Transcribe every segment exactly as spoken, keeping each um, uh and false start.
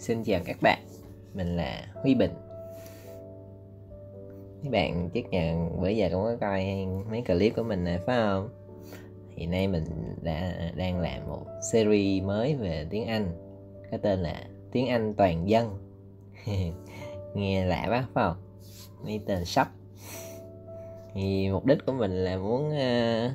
Xin chào các bạn, mình là Huy Bình. Các bạn chắc là bữa giờ cũng có coi mấy clip của mình này phải không? Hiện nay mình đã đang làm một series mới về tiếng Anh, có tên là Tiếng Anh Toàn Dân. Nghe lạ quá phải không? Mấy tên sắp. Thì mục đích của mình là muốn uh,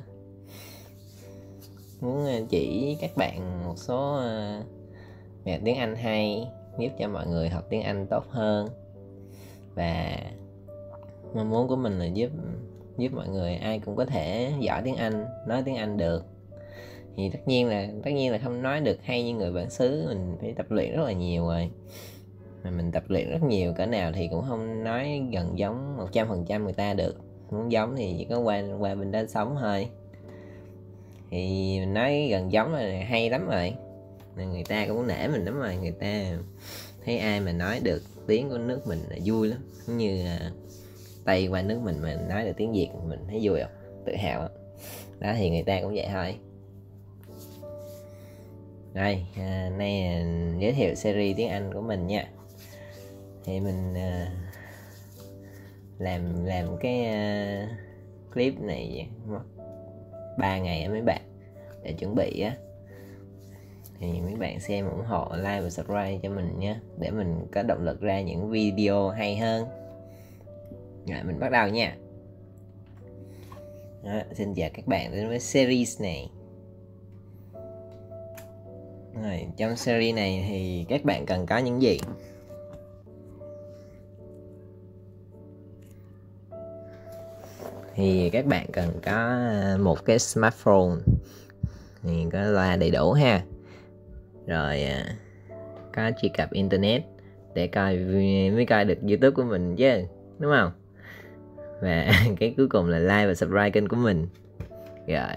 muốn chỉ các bạn một số uh, mẹo tiếng Anh hay, giúp cho mọi người học tiếng Anh tốt hơn. Và mong muốn của mình là giúp giúp mọi người ai cũng có thể giỏi tiếng Anh, nói tiếng Anh được. Thì tất nhiên là tất nhiên là không nói được hay như người bản xứ, mình phải tập luyện rất là nhiều rồi. Mà mình tập luyện rất nhiều cỡ nào thì cũng không nói gần giống một trăm phần trăm người ta được. Muốn giống thì chỉ có qua qua bên đó sống thôi. Thì mình nói gần giống là hay lắm rồi, nên người ta cũng nể mình lắm rồi. Người ta thấy ai mà nói được tiếng của nước mình là vui lắm. Giống như uh, Tây qua nước mình mà nói được tiếng Việt mình thấy vui không? Tự hào đó. Đó thì người ta cũng vậy thôi. Đây, à, nay à, giới thiệu series tiếng Anh của mình nha. Thì mình à, làm làm cái à, clip này mất ba ngày á mấy bạn, để chuẩn bị á. Thì mấy bạn xem ủng hộ, like và subscribe cho mình nha, để mình có động lực ra những video hay hơn. Rồi mình bắt đầu nha. Đó, xin chào các bạn đến với series này. Rồi, trong series này thì các bạn cần có những gì? Thì các bạn cần có một cái smartphone, thì có loa đầy đủ ha. Rồi có truy cập internet để coi mới coi được YouTube của mình chứ, đúng không? Và cái cuối cùng là like và subscribe kênh của mình. Rồi,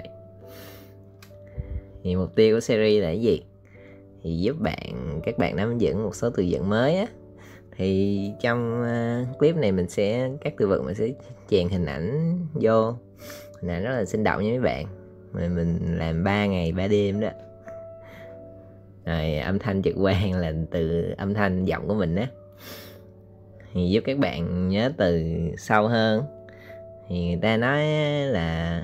thì mục tiêu của series là cái gì? Thì giúp bạn các bạn nắm vững một số từ vựng mới á. Thì trong uh, clip này mình sẽ các từ vựng mình sẽ chèn hình ảnh vô, hình ảnh rất là sinh động nha mấy bạn. Mà mình làm ba ngày ba đêm đó. Rồi âm thanh trực quan là từ âm thanh giọng của mình á, thì giúp các bạn nhớ từ sâu hơn. Thì người ta nói là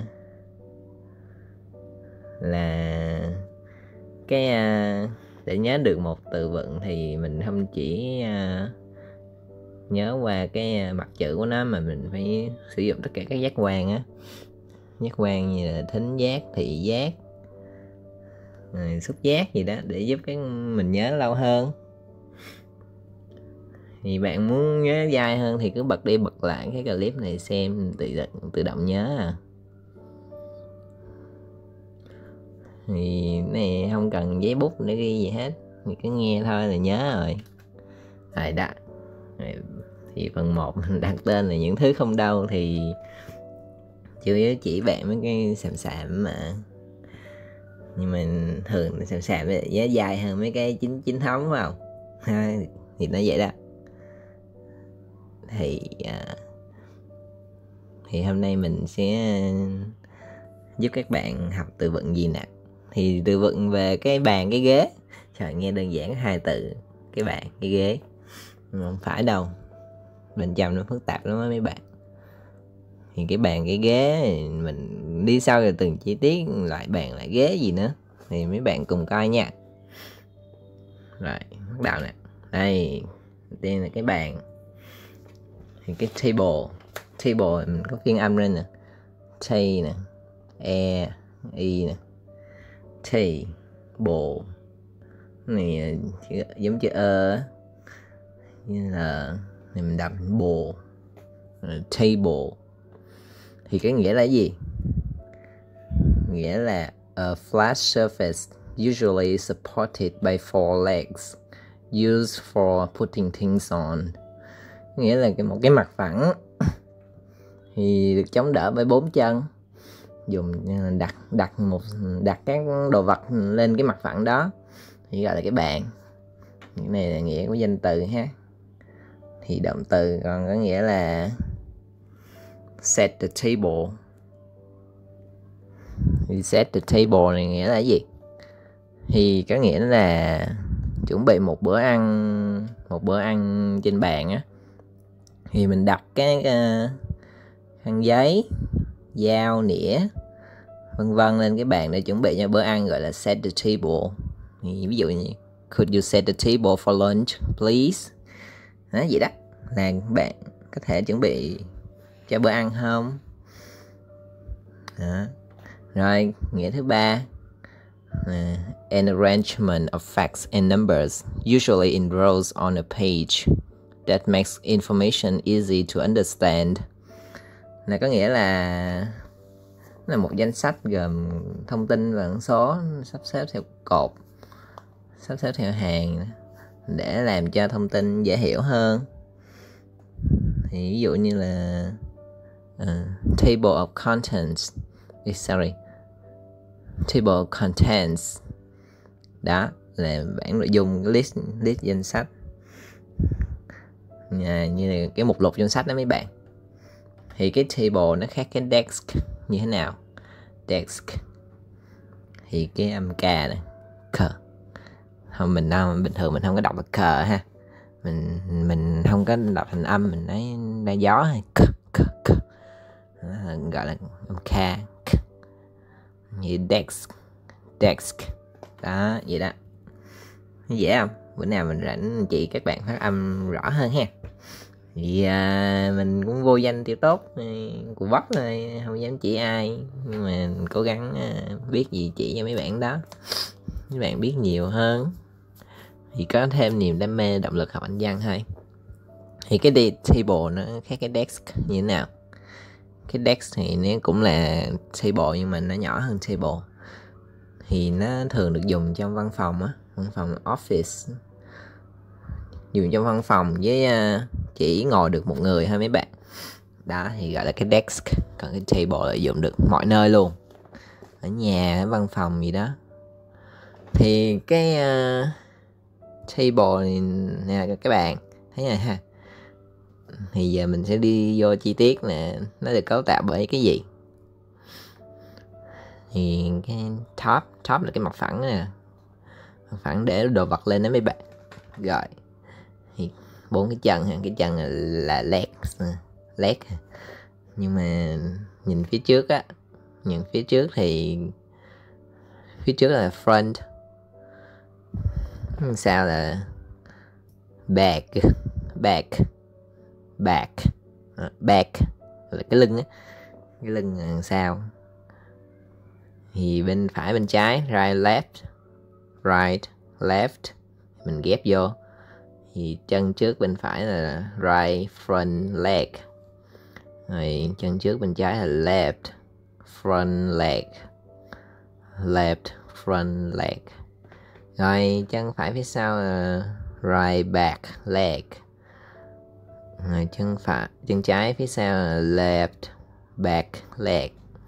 là cái uh, để nhớ được một từ vựng thì mình không chỉ uh, nhớ qua cái mặt chữ của nó, mà mình phải sử dụng tất cả các giác quan á, giác quan như là thính giác, thị giác, rồi xúc giác gì đó, để giúp cái mình nhớ lâu hơn. Thì bạn muốn nhớ dai hơn thì cứ bật đi bật lại cái clip này xem, tự động, tự động nhớ à. Thì này không cần giấy bút để ghi gì hết, thì cứ nghe thôi là nhớ rồi. Rồi đó. Thì phần một mình đặt tên là những thứ không đâu, thì chủ yếu chỉ bạn mấy cái sàm sàm mà. Nhưng mình thường sàm sàm giá dài hơn mấy cái chính chính thống phải không? Thì nó vậy đó. Thì à, thì hôm nay mình sẽ giúp các bạn học từ vựng gì nè. Thì từ vựng về cái bàn, cái ghế. Trời, nghe đơn giản hai từ, cái bàn, cái ghế. Nhưng không phải đâu, bên trong nó phức tạp lắm đó mấy bạn. Thì cái bàn, cái ghế mình đi sâu vào từng chi tiết, loại bàn, loại ghế gì nữa, thì mấy bạn cùng coi nha. Rồi, bắt đầu nè. Đây, đầu tiên là cái bàn. Thì cái table, table mình có phiên âm lên nè, T nè, E, I nè, T, bộ này chữ, giống chữ ơ, như là này mình đọc bộ, table. Thì cái nghĩa là gì? Nghĩa là a flat surface usually supported by four legs used for putting things on. Nghĩa là một cái mặt phẳng thì được chống đỡ bởi bốn chân, dùng đặt đặt một đặt các đồ vật lên cái mặt phẳng đó thì gọi là cái bàn. Cái này là nghĩa của danh từ ha. Thì động từ còn có nghĩa là set the table. Thì set the table này nghĩa là gì? Thì có nghĩa là chuẩn bị một bữa ăn một bữa ăn trên bàn á, thì mình đặt cái uh, khăn giấy, dao, nĩa vân vân lên cái bàn để chuẩn bị cho bữa ăn, gọi là set the table. Thì ví dụ như could you set the table for lunch please, đó vậy đó, là bạn có thể chuẩn bị cho bữa ăn không. Đó. Rồi nghĩa thứ ba, uh, an arrangement of facts and numbers usually in rows on a page that makes information easy to understand. Là có nghĩa là là một danh sách gồm thông tin và ẩn số sắp xếp theo cột, sắp xếp theo hàng để làm cho thông tin dễ hiểu hơn. Thì ví dụ như là uh, table of contents, sorry, table of contents, đó là bảng nội dung, list list danh sách, à, như là cái mục lục danh sách đó mấy bạn. Thì cái table nó khác cái desk như thế nào? Desk thì cái âm k này, cờ, không, mình không, bình thường mình không có đọc là cờ ha, mình mình không có đọc thành âm, mình nói ra gió hay cờ cờ cờ, gọi là âm k, k. Như desk, desk đó, vậy đó, dễ không? Bữa nào mình rảnh chị các bạn phát âm rõ hơn ha. Thì à, mình cũng vô danh tiêu tốt của bóc thôi, không dám chỉ ai, nhưng mà cố gắng à, biết gì chỉ cho mấy bạn đó, mấy bạn biết nhiều hơn thì có thêm niềm đam mê, động lực học Anh văn thôi. Thì cái đi table nó khác cái desk như thế nào? Cái desk thì nó cũng là table nhưng mà nó nhỏ hơn table. Thì nó thường được dùng trong văn phòng á, văn phòng office, dùng trong văn phòng với uh, chỉ ngồi được một người thôi mấy bạn. Đó thì gọi là cái desk. Còn cái table là dùng được mọi nơi luôn, ở nhà, ở văn phòng gì đó. Thì cái uh, table này nè các bạn thấy rồi ha. Thì giờ mình sẽ đi vô chi tiết nè, nó được cấu tạo bởi cái gì. Thì cái top, top là cái mặt phẳng nè, mặt phẳng để đồ vật lên đó mấy bạn. Rồi thì bốn cái chân ha, cái chân là legs, leg. Nhưng mà nhìn phía trước á, nhìn phía trước thì phía trước là front, sau là back, back, back, back là cái lưng á, cái lưng đằng sau. Thì bên phải bên trái, right left, right left, mình ghép vô. Thì chân trước bên phải là right front leg, rồi chân trước bên trái là left front leg, left front leg. Rồi chân phải phía sau là right back leg, rồi chân phải chân trái phía sau là left back leg.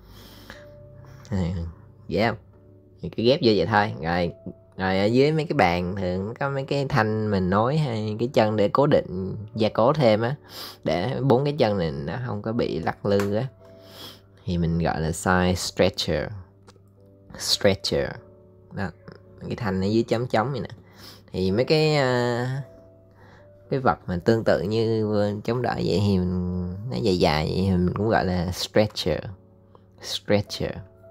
Dễ không? Thì cứ ghép vô vậy thôi. Rồi rồi ở dưới mấy cái bàn thường có mấy cái thanh mình nối hay cái chân để cố định, gia cố thêm á, để bốn cái chân này nó không có bị lắc lư á, thì mình gọi là side stretcher, stretcher đó, cái thanh ở dưới chấm chấm vậy nè. Thì mấy cái uh, cái vật mà tương tự như chống đỡ vậy thì mình, nó dài dài vậy thì mình cũng gọi là stretcher, stretcher.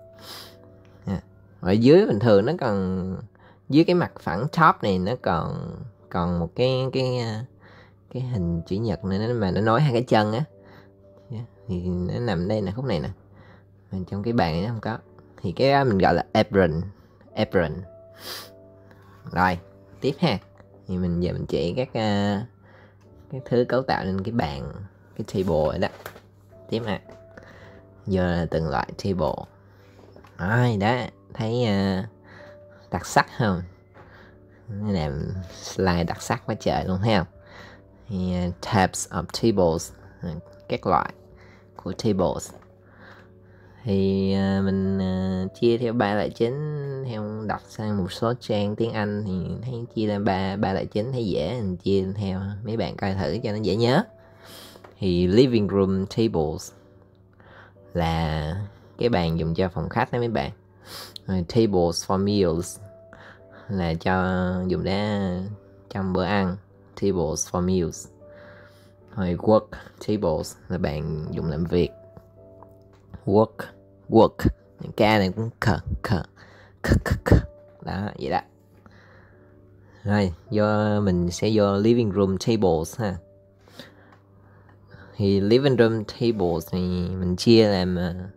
Ở dưới bình thường nó còn, dưới cái mặt phẳng top này nó còn còn một cái cái cái hình chữ nhật này mà nó nối hai cái chân á, thì nó nằm đây là khúc này nè, mà trong cái bàn này nó không có, thì cái đó mình gọi là apron, apron. Rồi tiếp ha, thì mình giờ mình chỉ các uh, cái thứ cấu tạo nên cái bàn, cái table rồi đó. Tiếp ha, giờ là từng loại table. Rồi đó, thấy uh, đặc sắc không? Nó làm slide đặc sắc quá trời luôn, thấy không? Thì, uh, types of tables, uh, các loại của tables. Thì uh, mình uh, chia theo ba loại chính, theo đọc sang một số trang tiếng Anh thì thấy chia ra ba ba loại chính thấy dễ, mình chia theo mấy bạn coi thử cho nó dễ nhớ. Thì living room tables là cái bàn dùng cho phòng khách đó mấy bạn. Rồi tables for meals là cho dùng để trong bữa ăn, tables for meals. Rồi work tables là bàn dùng làm việc. Work, work, những ca này cũng khờ khờ khờ khờ khờ. Đó, vậy đó. Rồi, do mình sẽ vô living room tables ha. Thì living room tables thì mình chia làm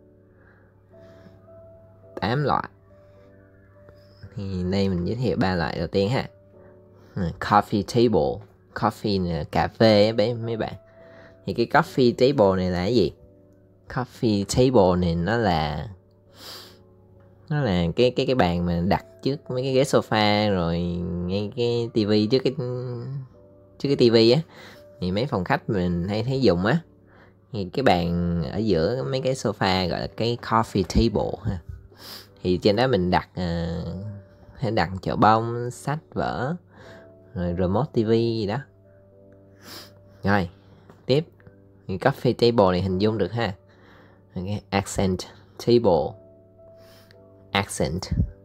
tám loại. Thì đây mình giới thiệu ba loại đầu tiên ha. Coffee table. Coffee là cà phê á mấy bạn. Thì cái coffee table này là cái gì? Coffee table này nó là nó là cái cái cái bàn mà đặt trước mấy cái ghế sofa, rồi ngay cái tivi, trước cái trước cái tivi á, thì mấy phòng khách mình hay thấy dùng á. Thì cái bàn ở giữa mấy cái sofa gọi là cái coffee table ha. Thì trên đó mình đặt uh, hay đặt chợ bông, sách vở, rồi remote tivi gì đó. Rồi tiếp, thì coffee table này hình dung được ha. Okay. Accent table. Accent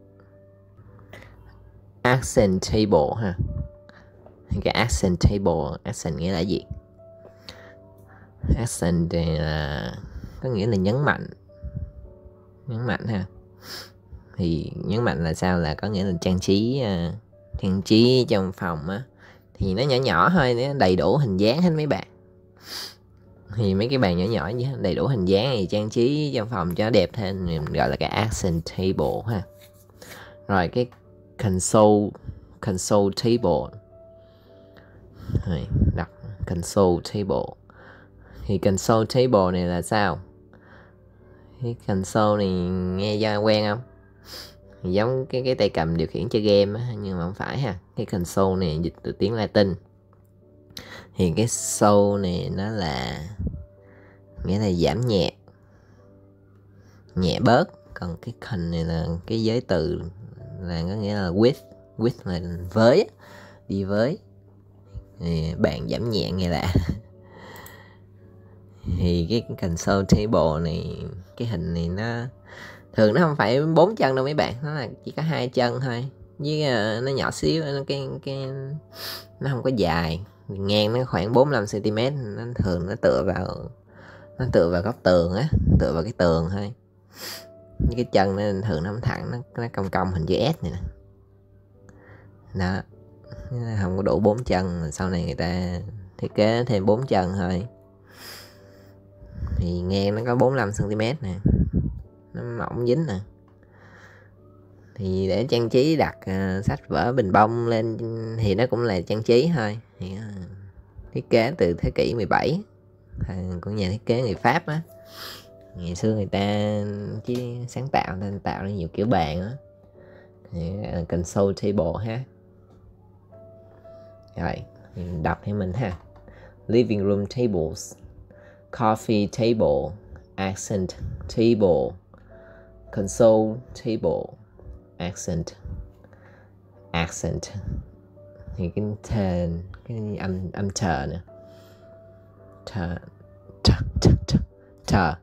Accent table ha. Cái accent table, accent nghĩa là gì? Accent là có nghĩa là nhấn mạnh. Nhấn mạnh ha. Thì nhấn mạnh là sao? Là có nghĩa là trang trí uh, trang trí trong phòng á, thì nó nhỏ nhỏ thôi, nó đầy đủ hình dáng hết mấy bạn. Thì mấy cái bàn nhỏ nhỏ với đầy đủ hình dáng thì trang trí trong phòng cho nó đẹp thêm, mình gọi là cái accent table ha. Rồi cái console console table. Rồi, đọc console table. Thì console table này là sao? Cái console này nghe ra quen không? Thì giống cái cái tay cầm điều khiển chơi game á, nhưng mà không phải ha. Cái console này dịch từ tiếng Latin. Thì cái soul này nó là nghĩa là giảm nhẹ, nhẹ bớt. Còn cái con này là cái giới từ là có nghĩa là with, with là với, đi với. Thì bạn giảm nhẹ nghe lạ. Thì cái console table này, cái hình này nó thường nó không phải bốn chân đâu mấy bạn, nó là chỉ có hai chân thôi, với uh, nó nhỏ xíu, nó cái cái nó không có dài, ngang nó khoảng bốn mươi lăm xăng ti mét. Nó thường nó tựa vào nó tựa vào góc tường á, tựa vào cái tường thôi. Với cái chân nó thường nó không thẳng, nó nó cong cong hình chữ S này nè. Đó, không có đủ bốn chân, sau này người ta thiết kế thêm bốn chân thôi. Thì ngang nó có bốn mươi lăm xăng ti mét nè, nó mỏng dính nè. Thì để trang trí đặt uh, sách vở, bình bông lên thì nó cũng là trang trí thôi. Thì uh, thiết kế từ thế kỷ mười bảy của nhà thiết kế người Pháp á. Ngày xưa người ta chỉ sáng tạo nên tạo ra nhiều kiểu bàn á. Thì uh, console table ha. Rồi mình đọc theo mình ha. Living room tables, coffee table, accent table, console table, accent, accent. Thì cái thền, cái âm âm thờ nè, thờ, thờ, thờ, thờ, thờ.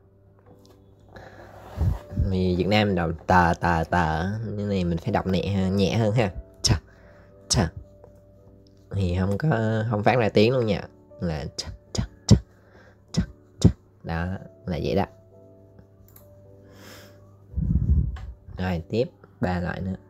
Vì Việt Nam mình đọc tờ tờ tờ, như này mình phải đọc nhẹ nhẹ hơn ha. Thờ, thờ. Thì không có không phát ra tiếng luôn nha, là thờ, thờ, thờ, thờ, thờ. Đó là vậy đó. Rồi tiếp ba loại nữa.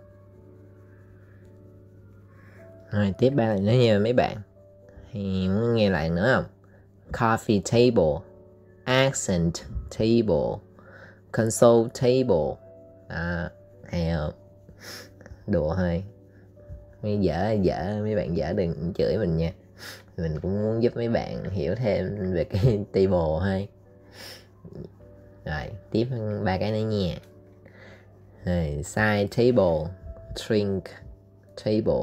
Rồi tiếp ba loại nữa nha mấy bạn. Thì muốn nghe lại nữa không? Coffee table, accent table, console table. À, hay không? Đùa thôi. Mấy dở dở mấy bạn dở đừng chửi mình nha. Mình cũng muốn giúp mấy bạn hiểu thêm về cái table thôi. Rồi tiếp ba cái nữa nha. Rồi, side table, drink table,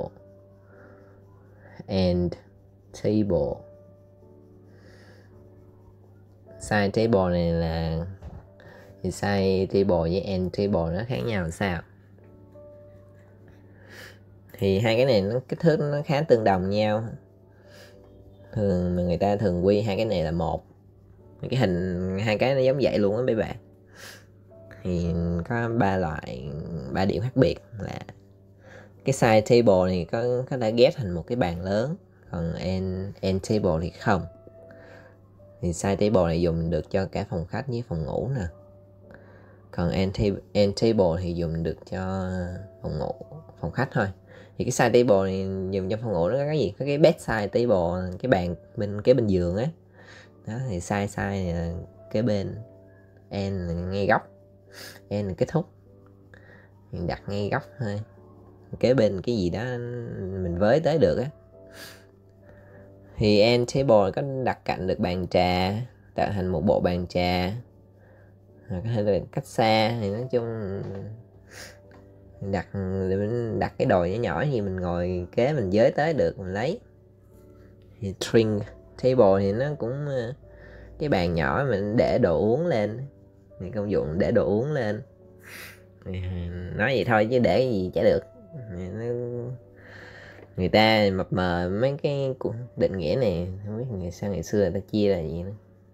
end table. Side table này là thì side table với end table nó khác nhau là sao? Thì hai cái này nó kích thước nó khá tương đồng nhau. Thường mà người ta thường quy hai cái này là một. Cái hình hai cái nó giống vậy luôn á mấy bạn. Thì có ba loại ba điểm khác biệt là cái side table thì có có thể ghép thành một cái bàn lớn, còn end, end table thì không. Thì side table này dùng được cho cả phòng khách với phòng ngủ nè, còn end table, end table thì dùng được cho phòng ngủ, phòng khách thôi. Thì cái side table này dùng cho phòng ngủ nó có cái gì, có cái bedside table, cái bàn bên kế bên giường á đó. Thì side side này là kế bên, end là ngay góc, end là kết thúc, mình đặt ngay góc thôi, kế bên cái gì đó mình với tới được á. Thì end table có đặt cạnh được bàn trà, tạo thành một bộ bàn trà, có thể là cách xa. Thì nói chung đặt đặt cái đồ nhỏ nhỏ gì mình ngồi kế mình với tới được mình lấy. Thì drink table thì nó cũng cái bàn nhỏ mình để đồ uống lên, thì công dụng để đồ uống lên. Nói vậy thôi chứ để gì chả được. Người ta mập mờ mấy cái định nghĩa này, không biết ngày sao ngày xưa người ta chia là gì nữa.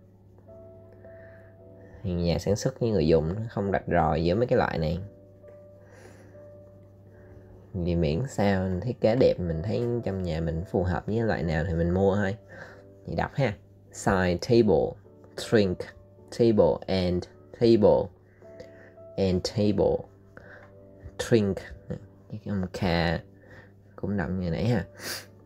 Thì nhà sản xuất với người dùng nó không rạch ròi giữa mấy cái loại này, vì miễn sao thiết kế đẹp, mình thấy trong nhà mình phù hợp với loại nào thì mình mua thôi. Thì đọc ha: side table, drink table, and table, and table, drink, cái âm K cũng đọc như nãy ha.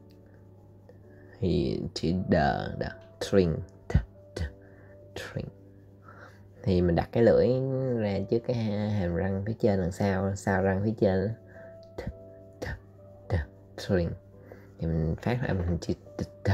Thì chữ đờ, đờ, drink, drink. Thì mình đặt cái lưỡi ra trước cái hàm răng phía trên đằng sau, sau răng phía trên, drink. Thì mình phát âm hình chữ t.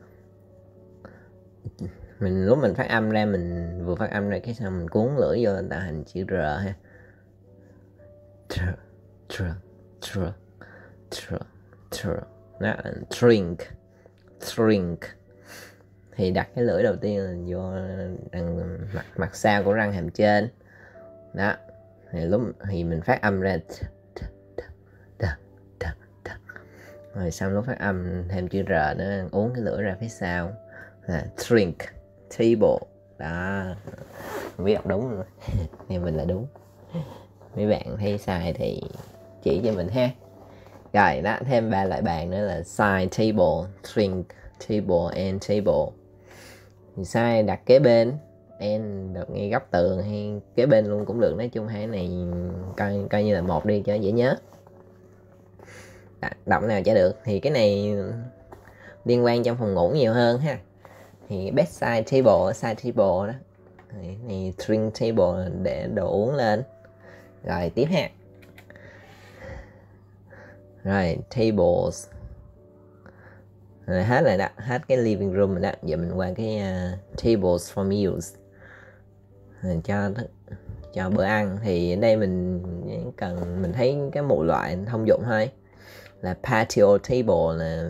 Mình lúc mình phát âm ra, mình vừa phát âm ra cái xong mình cuốn lưỡi vô tạo thành chữ R ha. Tr, tr, tr, tr, tr. Đó, drink, drink. Thì đặt cái lưỡi đầu tiên là vô đằng mặt mặt sau của răng hàm trên. Đó. Thì lúc thì mình phát âm ra t, t, t, t, t, t. Rồi xong lúc phát âm thêm chữ R nữa, uống cái lưỡi ra phía sau là drink table. Đó, không biết đọc đúng rồi. Nhưng mình là đúng. Mấy bạn thấy sai thì chỉ cho mình ha. Rồi đó, thêm ba loại bàn nữa là side table, drink table, and table. Thì side đặt kế bên, end đặt ngay góc tường hay kế bên luôn cũng được. Nói chung hai này coi, coi như là một đi cho dễ nhớ. Đọc nào chả được. Thì cái này liên quan trong phòng ngủ nhiều hơn ha. Thì bedside table, side table đó. Thì này drink table để đồ uống lên. Rồi tiếp ha. Rồi tables. Rồi hết rồi đó, hết cái living room rồi đó. Giờ mình qua cái uh, tables for meals. Rồi cho cho bữa ăn. Thì ở đây mình cần, mình thấy cái một loại thông dụng thôi, là patio table là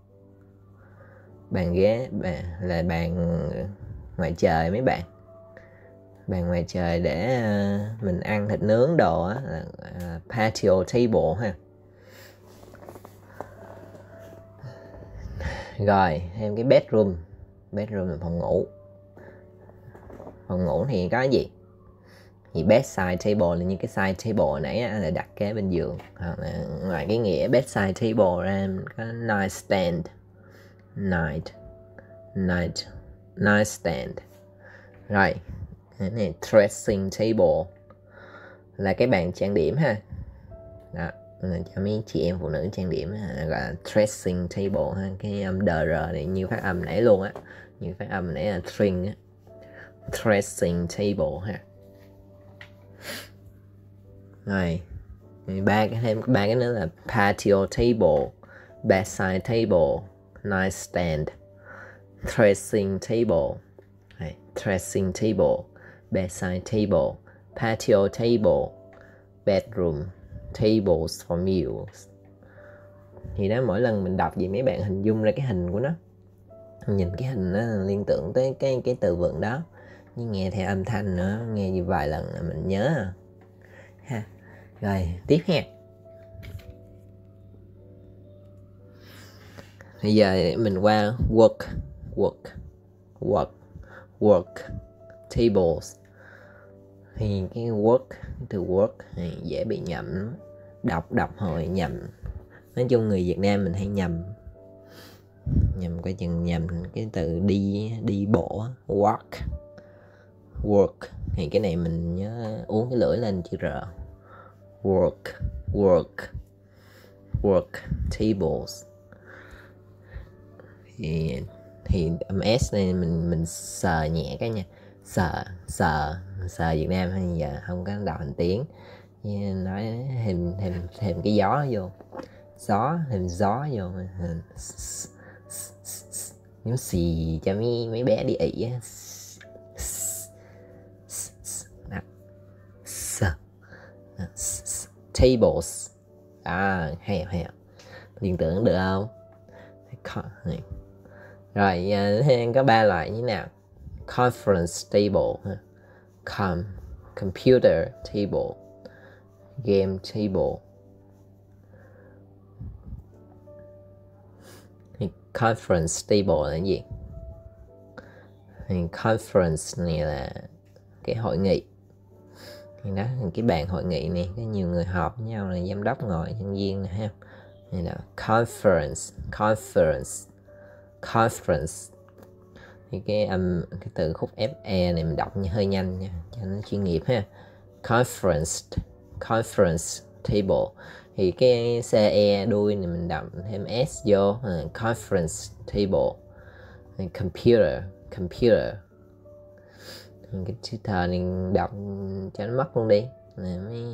bàn ghế, là bàn ngoài trời mấy bạn. Bàn ngoài trời để uh, mình ăn thịt nướng đồ á, là uh, patio table ha. Rồi thêm cái bedroom. Bedroom là phòng ngủ. Phòng ngủ thì có cái gì? Thì bedside table là như cái side table hồi nãy á, là đặt kế bên giường. Hoặc là ngoài cái nghĩa bedside table ra có nightstand, night, night, nightstand. Rồi cái này dressing table là cái bàn trang điểm ha. Đó, cho mấy chị em phụ nữ trang điểm gọi là dressing table ha. Cái âm đờ rờ này như phát âm nãy luôn á, như phát âm nãy là string á. Dressing table ha. Rồi ba cái thêm ba cái nữa là patio table, bedside table, nightstand, dressing table. Rồi, dressing table, bedside table, patio table, bedroom, tables for meals. Thì đó, mỗi lần mình đọc gì mấy bạn hình dung ra cái hình của nó, nhìn cái hình nó liên tưởng tới cái cái từ vựng đó, nhưng nghe theo âm thanh nữa, nghe như vài lần là mình nhớ ha. Rồi tiếp ha. Bây giờ mình qua work, work, work, work tables. Thì cái work, từ work thì dễ bị nhầm, đọc đọc hồi nhầm, Nói chung người Việt Nam mình hay nhầm nhầm coi chừng nhầm cái từ đi đi bộ, walk work, thì cái này mình nhớ uống cái lưỡi lên chữ R. Work work work tables. Thì thì âm S này mình mình sờ nhẹ cái nha, sờ sờ sờ Việt Nam hay giờ không có đọc thành tiếng, nói thêm thêm thêm cái gió vô, gió thêm gió vô, giống xì cho mấy mấy bé đi ị á. Tables. À hay hay liên tưởng được không? Rồi có ba loại như nào? Conference table, com computer table, game table. Thì conference table là cái gì? Thì conference này là cái hội nghị. Thì đó, cái bàn hội nghị này có nhiều người họp với nhau, là giám đốc ngồi, nhân viên nè ha. Này là conference, conference, conference. Thì cái âm um, cái từ khúc fe này mình đọc như hơi nhanh nha, cho nó chuyên nghiệp ha. Conference, conference table. Thì cái ce đuôi này mình đọc thêm s vô, uh, conference table. Thì computer, computer. Thì cái chữ thờ này đọc cho nó mất luôn đi. Này mới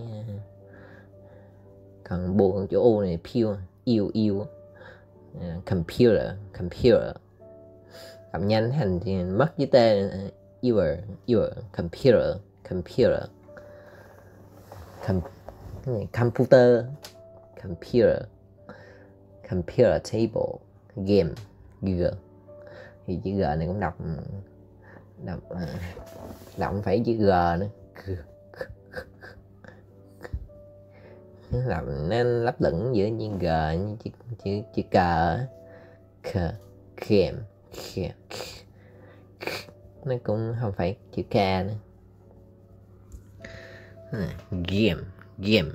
còn buồn chỗ u này pure, yêu yêu. Uh, computer, computer. Đọc nhanh thành thì mất với tên your your computer, computer. Com, cái này computer, computer, computer table, game, g. Thì chữ g này cũng đọc đọc đọc không phải chữ g nữa, đọc nó lấp lửng giữa như g như chữ chữ chữ cờ, k, game, k, nó cũng không phải chữ k nữa. Game, game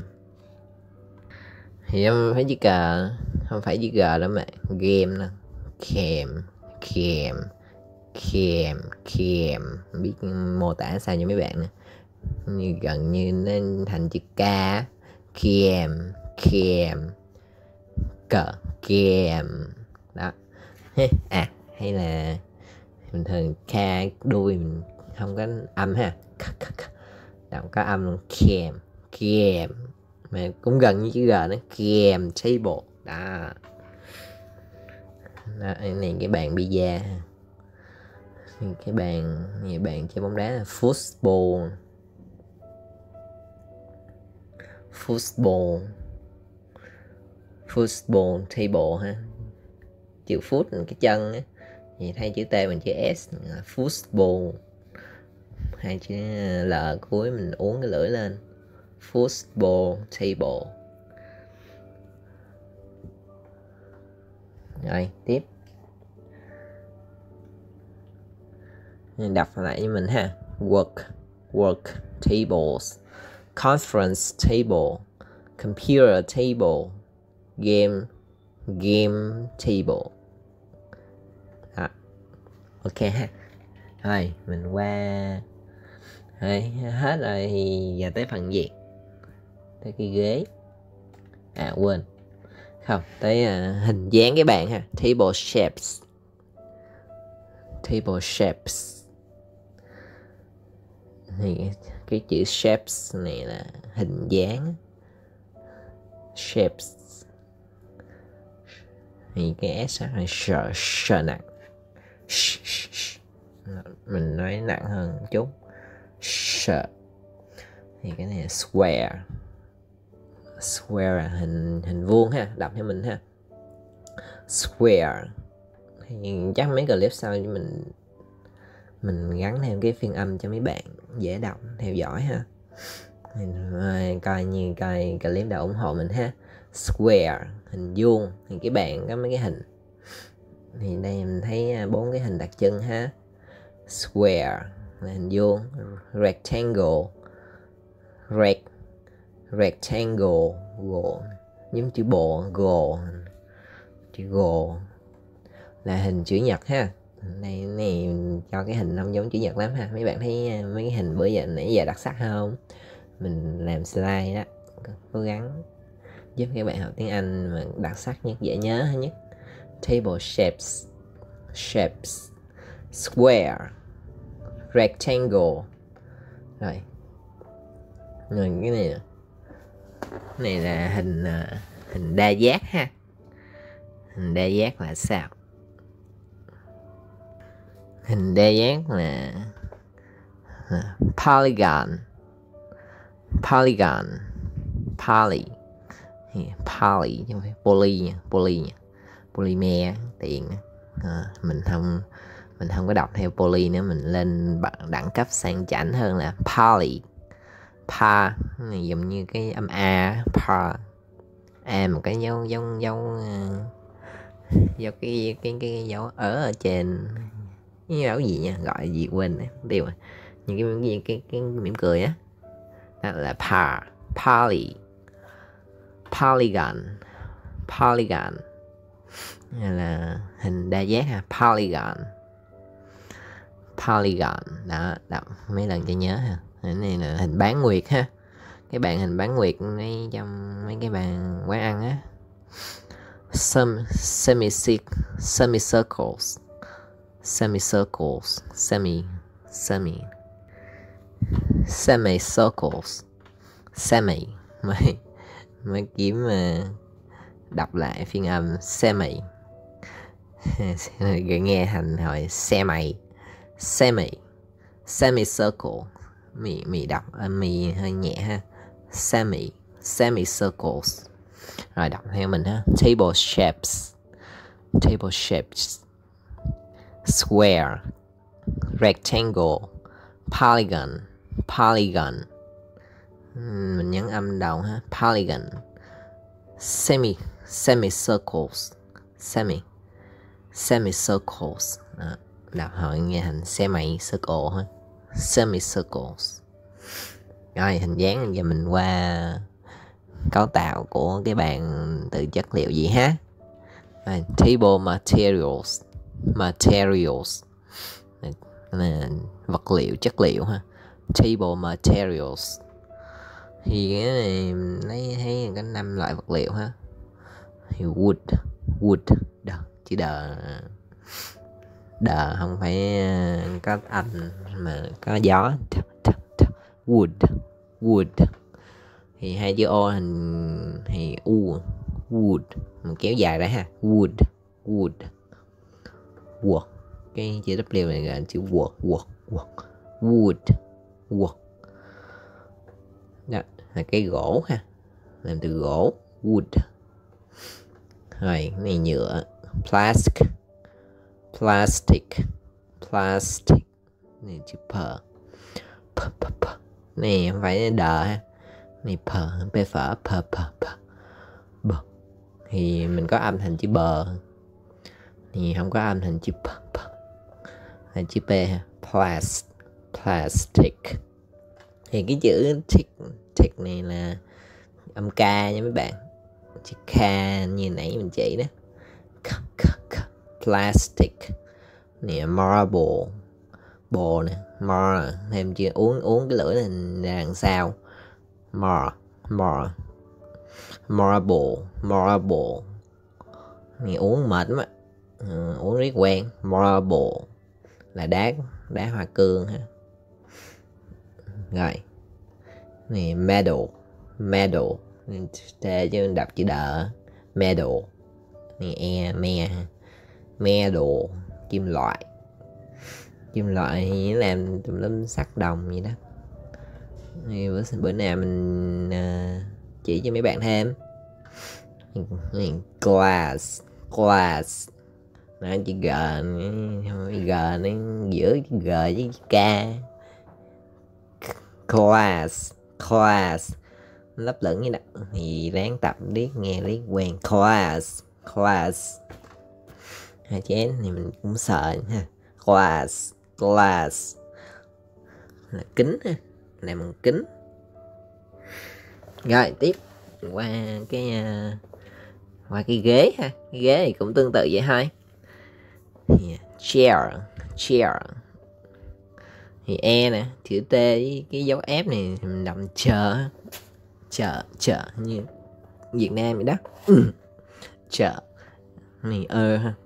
thì không phải chữ cờ, không phải chữ g đó mà game đó. Game, game, game, game. Không biết mô tả sao cho mấy bạn nữa, như gần như nó thành chữ k. Game, game, cờ, game đó. À hay là bình thường k đuôi mình không có âm ha, đọc có âm luôn. Game, game mà cũng gần như chữ g nữa, game table đó. Đó, này cái bàn pizza, cái bàn này bàn chơi bóng đá là football, football, football table ha. Chữ foot là cái chân á, thì thay chữ t bằng chữ s là football. Hai chữ l cuối mình uốn cái lưỡi lên, football table. Rồi tiếp, đọc lại với mình ha. Work, work tables, conference table, computer table, game, game table. Đó. Ok ha. Rồi mình qua rồi, hết rồi thì giờ tới phần gì? Tới cái ghế. À quên. Không, tới uh, hình dáng cái bàn ha. Table shapes. Table shapes. Thì cái chữ shapes này là hình dáng. Shapes. Thì cái S là sợ sợ nặng. Mình nói nặng hơn một chút. Sợ. Thì cái này là square. Square là hình hình vuông ha, đọc theo mình ha. Square. Thì chắc mấy clip sau cho mình mình gắn thêm cái phiên âm cho mấy bạn dễ đọc theo dõi ha. Mình coi như coi clip đã ủng hộ mình ha. Square hình vuông, thì cái bàn có mấy cái hình. Thì đây mình thấy bốn cái hình đặc trưng ha. Square là hình vuông, rectangle, rect, rectangle, giống chữ bộ, gồ, chữ gồ là hình chữ nhật ha. Đây này cho cái hình không giống chữ nhật lắm ha. Mấy bạn thấy mấy cái hình bữa giờ nãy giờ đặc sắc không? Mình làm slide đó, cố gắng giúp các bạn học tiếng Anh mà đặc sắc nhất, dễ nhớ nhất. Table shapes, shapes, square, rectangle. Rồi, rồi cái này nè, cái này là hình hình đa giác ha. Hình đa giác là sao? Hình đa giác là, là polygon, polygon, poly, poly chứ không phải poly nha, poly nha, polymer tiện. À, mình không mình không có đọc theo poly nữa, mình lên đẳng cấp sang chảnh hơn là poly, pa này giống như cái âm a, pa, a một cái dấu dấu dấu dấu cái cái cái dấu ở ở trên, cái dấu gì nha, gọi gì quên đấy, tiêu rồi. Những cái cái cái, cái mỉm cười á, đó là pa, poly, polygon, polygon là hình đa giác ha, polygon, polygon đó, đọc mấy lần cho nhớ ha. Cái này là hình bán nguyệt ha, cái bàn hình bán nguyệt ngay trong mấy cái bàn quán ăn á. Some semi semicircles, semicircles, semi semi semicircles, semi mới mới kiếm uh, đọc lại phiên âm semi nghe thành hồi semi, semi, semicircle. Mì mì đọc âm mì hơi nhẹ ha. Semi, semicircles. Rồi đọc theo mình ha. Table shapes, table shapes, square, rectangle, polygon, polygon. Mình nhấn âm đầu ha. Polygon, semi, semicircles, semi, semicircles. Đó. Đọc hỏi nghe thành semicircle ha. Semicircles. Rồi hình dáng giờ mình qua cấu tạo của cái bàn từ chất liệu gì ha. Rồi, table materials, materials là vật liệu, chất liệu ha. Table materials thì cái này lấy thấy có năm loại vật liệu ha. Thì wood, wood, đờ, chỉ đờ đờ không phải có âm mà có gió. Wood, wood thì hai chữ o hình thì u, wood mình kéo dài ra ha. Wood, wood, wood, cái chữ W này là chữ wood, wood, wood, wood, wood. Đó là cái gỗ ha, làm từ gỗ, wood. Rồi cái này nhựa, plastic, plastic, plastic này chữ p, p, p, p. Này không phải đờ ha, này p, p phở, p, p, p, b. Thì mình có âm thành chữ bờ, thì không có âm thành chữ p, p. Là chữ p ha, plas, plastic. Thì cái chữ tick, tick này là âm k nha mấy bạn, chữ k như nãy mình chỉ đó, k, k, k. Plastic nè, marble, bồ nè, mar thêm chưa uống uống cái lưỡi lên ra đằng sau, mar, mar, marble, marble này uống mệt lắm á, ừ, uống riết quen. Marble là đá, đá hoa cương ha. Rồi này medal, medal để chứ đọc chữ đờ, medal này e me ha. Medal, kim loại, kim loại thì làm tùm lum sắt đồng vậy đó. Thì bữa, bữa nào mình uh, chỉ cho mấy bạn thêm. Glass, glass nó chữ g, g nó giữa chữ g với chữ k. Class, class lấp lửng như đó thì ráng tập liếc nghe liếc quen. Class, class hai chén thì mình cũng sợ ha. Glass, glass là kính ha, làm bằng kính. Rồi tiếp qua cái uh, qua cái ghế ha. Cái ghế thì cũng tương tự vậy thôi. Yeah. Chair, chair. Thì e nè, chữ t với cái dấu f này mình đọc chờ, chờ, chờ như Việt Nam vậy đó. Ừ. Chờ. Này ơ ha.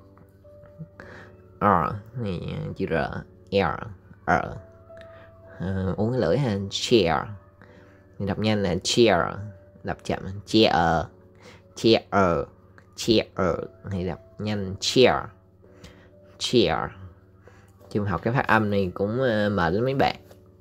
R này chữ r, r, r. Uh, uống cái lưỡi ha. Chair. Thì đọc nhanh là chair, đọc chậm chair, chair, chair. Thì đọc nhanh chair, chair. Chung học cái phát âm này cũng uh, mệt lắm mấy bạn.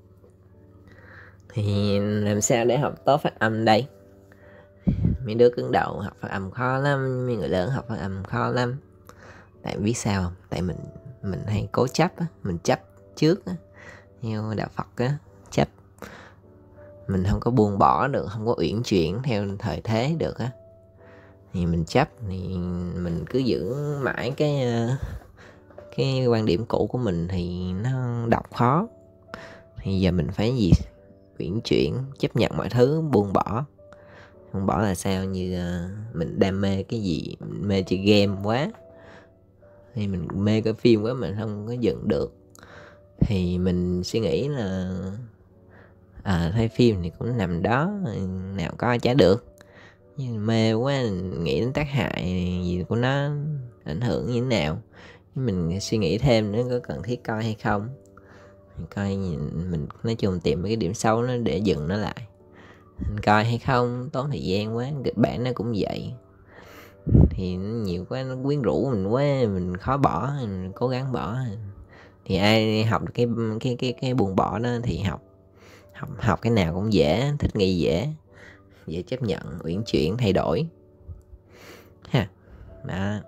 Thì làm sao để học tốt phát âm đây? Mấy đứa cứng đầu học phát âm khó lắm, mấy người lớn học phát âm khó lắm. Tại biết sao không? Tại mình mình hay cố chấp á, mình chấp trước á, theo đạo Phật á, chấp. Mình không có buông bỏ được, không có uyển chuyển theo thời thế được á. Thì mình chấp, thì mình cứ giữ mãi cái cái quan điểm cũ của mình thì nó đọc khó. Thì giờ mình phải gì? Uyển chuyển, chấp nhận mọi thứ, buông bỏ. Buông bỏ là sao? Như uh, mình đam mê cái gì, mình mê chơi game quá, thì mình mê cái phim quá, mình không có dựng được. Thì mình suy nghĩ là à, thấy phim thì cũng nằm đó, nào có chả được. Nhưng mê quá, nghĩ đến tác hại gì của nó, ảnh hưởng như thế nào. Mình suy nghĩ thêm nữa, có cần thiết coi hay không. Mình coi, mình nói chung tìm cái điểm xấu nó để dừng nó lại. Mình coi hay không, tốn thời gian quá, kịch bản nó cũng vậy. Thì nó nhiều quá, nó quyến rũ mình quá, mình khó bỏ, mình cố gắng bỏ. Thì ai học được cái cái cái cái buông bỏ đó thì học học học cái nào cũng dễ, thích nghi dễ, dễ chấp nhận, uyển chuyển, thay đổi ha. Đó.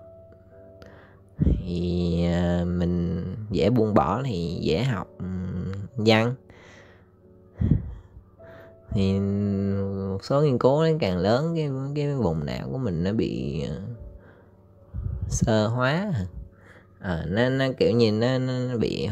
Thì uh, mình dễ buông bỏ thì dễ học um, văn. Thì một số nghiên cứu nó càng lớn, cái cái vùng não của mình nó bị uh, sơ hóa, à, nó nó kiểu như nó nó bị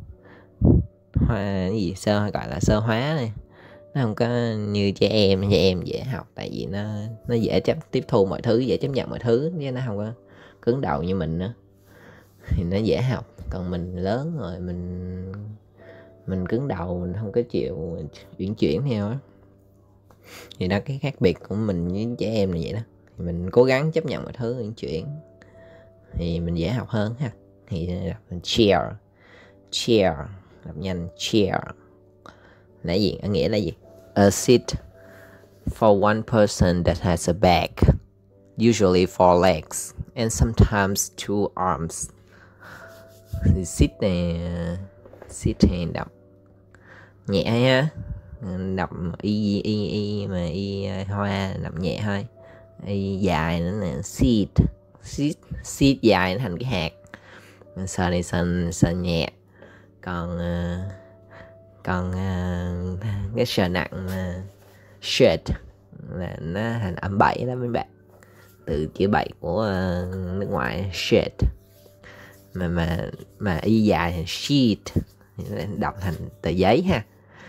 hoa cái gì sơ, gọi là sơ hóa này. Nó không có như trẻ em, trẻ em dễ học tại vì nó nó dễ chấp tiếp thu mọi thứ, dễ chấp nhận mọi thứ, chứ nó không có cứng đầu như mình nữa, thì nó dễ học. Còn mình lớn rồi, mình mình cứng đầu, mình không có chịu chuyển chuyển theo á. Thì đó cái khác biệt của mình với trẻ em là vậy đó. Thì mình cố gắng chấp nhận mọi thứ, chuyển chuyển thì mình dễ học hơn ha. Thì đọc chair, chair, đọc nhanh chair là gì? Ở nghĩa là gì? A seat for one person that has a back, usually four legs and sometimes two arms. Thì seat này, seat này đọc nhẹ ha, đọc y y y mà y hoa đọc nhẹ thôi. Y dài nữa nè, seat, seat, seat dài nó thành cái hạt. Sờ này sờ, sờ nhẹ. Còn uh, còn uh, cái sờ nặng là shirt, là nó thành âm bảy đó mấy bạn, từ chữ bảy của uh, nước ngoài shirt. Mà mà mà y dài thành sheet, đọc thành tờ giấy ha.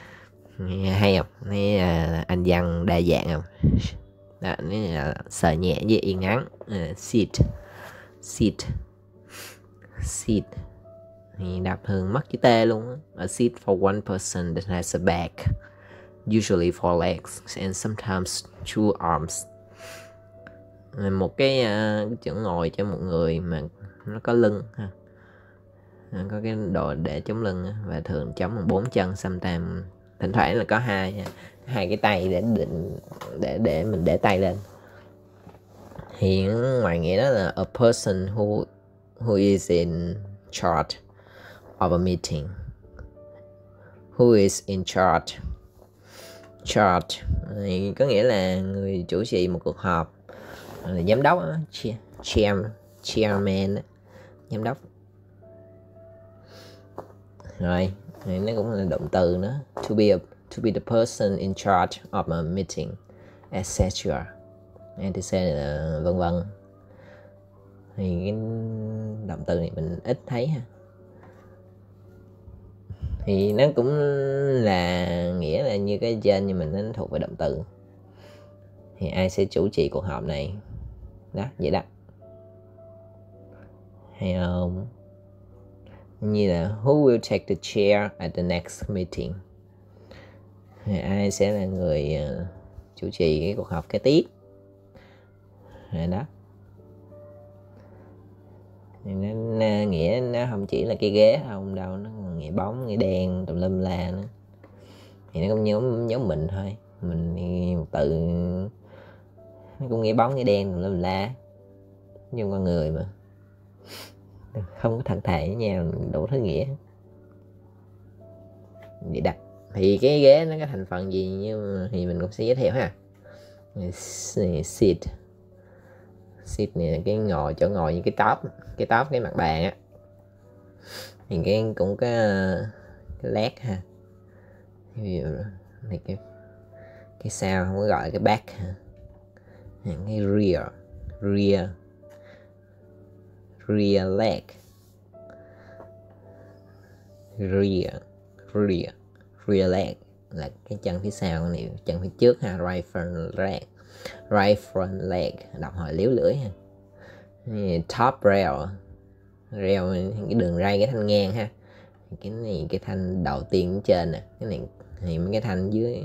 Hay không? Thấy uh, anh văn đa dạng không? Đó, này là sờ nhẹ với y ngắn. uh, seat, seat, seat. Thì đọc thường mất chữ T luôn á. A seat for one person that has a back, usually four legs and sometimes two arms. Một cái uh, chỗ ngồi cho một người mà nó có lưng ha, có cái đồ để chống lưng á, và thường chống bằng bốn chân, sometimes thỉnh thoảng là có hai hai cái tay để định để để mình để tay lên. Thì ngoài nghĩa đó là a person who who is in charge of a meeting. Who is in charge? Charge thì có nghĩa là người chủ trì một cuộc họp, là giám đốc đó. Chair, chairman đó. Giám đốc. Rồi, thì nó cũng là động từ nữa. To be a, to be the person in charge of a meeting, et cetera. et cetera là vân vân. Thì cái động từ này mình ít thấy ha. Thì nó cũng là nghĩa là như cái trên, nhưng mình nó thuộc về động từ. Thì ai sẽ chủ trì cuộc họp này? Đó, vậy đó. Hay không? Như là who will take the chair at the next meeting? Thì ai sẽ là người uh, chủ trì cái cuộc họp kế tiếp? Rồi đó. Thì nó, nó nghĩa nó không chỉ là cái ghế không đâu, nó còn nghĩa bóng, nghĩa đen, tùm lum la nữa. Thì nó cũng nhóm nhóm mình thôi, mình thì một từ nó cũng nghĩa bóng, nghĩa đen, tùm lum la, nhưng con người mà không có thật thà với nhau, đủ thứ nghĩa vậy đặt. Thì cái ghế nó có thành phần gì như thì mình cũng sẽ giới thiệu ha. Seat seat này là cái ngồi, chỗ ngồi như cái top, cái top cái mặt bàn á. Thì cái cũng có cái leg ha, ví dụ này cái cái sao không có gọi là cái back ha, cái rear rear rear leg, rear rear rear leg là cái chân phía sau này, chân phía trước ha, right front leg, right front leg, đọc hồi liếu lưỡi ha. Top rail, rail cái đường ray, cái thanh ngang ha. Cái này cái thanh đầu tiên ở trên nè, cái này thì mấy cái thanh dưới